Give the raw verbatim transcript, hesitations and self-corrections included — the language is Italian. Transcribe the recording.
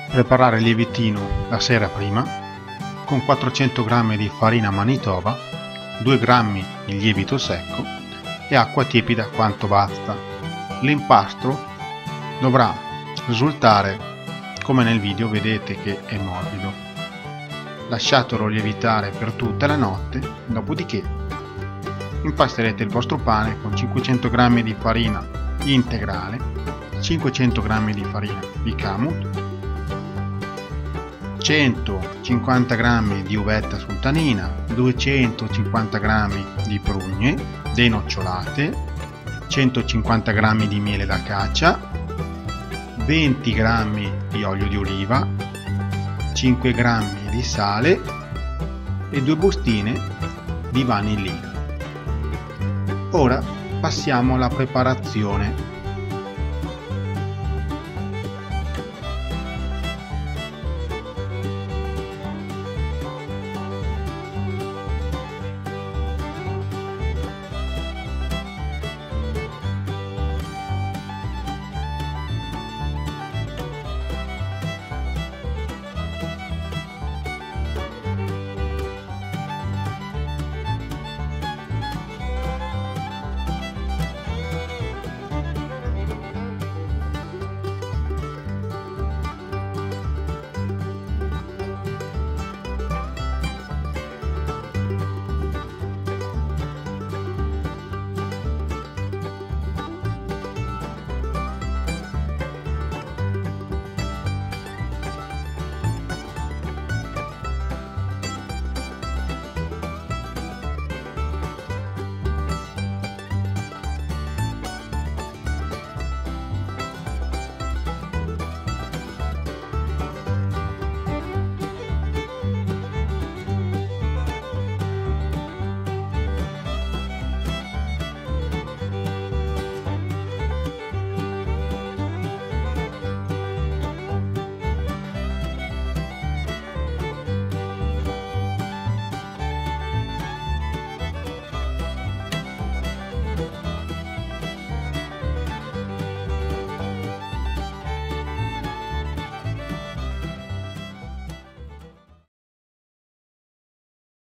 Preparare il lievitino la sera prima con quattrocento grammi di farina manitoba, due grammi di lievito secco e acqua tiepida quanto basta. L'impasto dovrà risultare come nel video vedete che è morbido. Lasciatelo lievitare per tutta la notte, dopodiché impasterete il vostro pane con cinquecento grammi di farina integrale, cinquecento grammi di farina di kamut, centocinquanta grammi di uvetta sultanina, duecentocinquanta grammi di prugne denocciolate, centocinquanta grammi di miele d'acaccia, venti grammi di olio di oliva, cinque grammi di sale e due bustine di vanillina. Ora passiamo alla preparazione.